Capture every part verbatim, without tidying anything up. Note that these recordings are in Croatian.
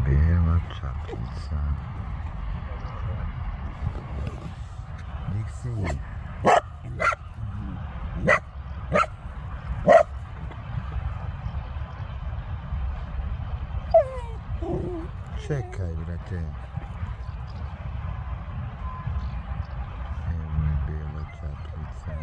Bijela čaplica. Dixi. Čekaj, brate. Evo je bijela čaplica.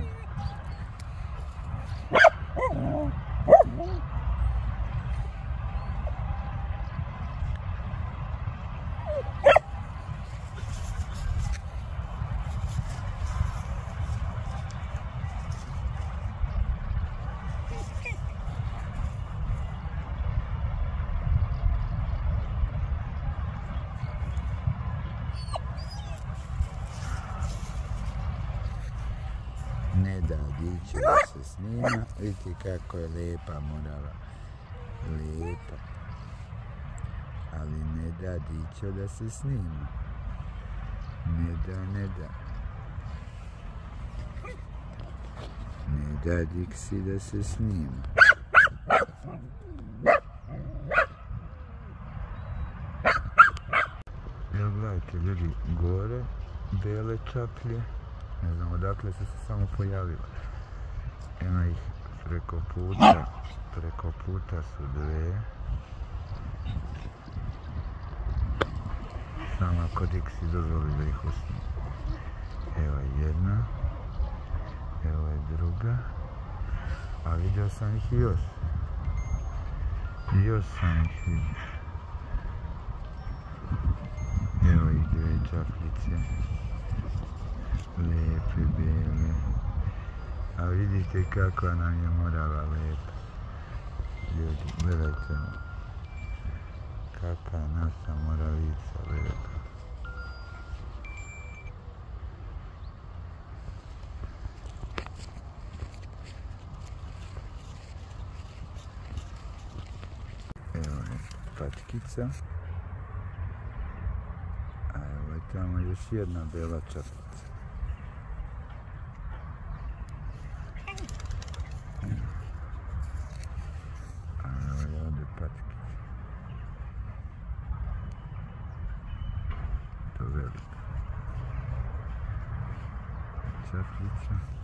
Ne da dići da se snima, vidite kako je lijepa morala, lijepa, ali ne da dići da se snima, ne da, ne da, ne da Dixi da se snima. Evo gledajte ljudi, gore, bijele čaplje. Ne znam odakle su se samo pojavile. Ima ih preko puta, preko puta su dve. Samo ako Dixi dozvoli da ih usnim. Evo je jedna, evo je druga, a vidio sam ih i još. I još sam ih vidio. Evo ih dve čaplice. Lijepe, bijele. A vidite kako nam je morala lijepa. Ljudi, gledajte. Kakva je naša moravica lijepa. Evo je patkica. A evo je tamo još jedna bijela čaplica. To velika čaplica.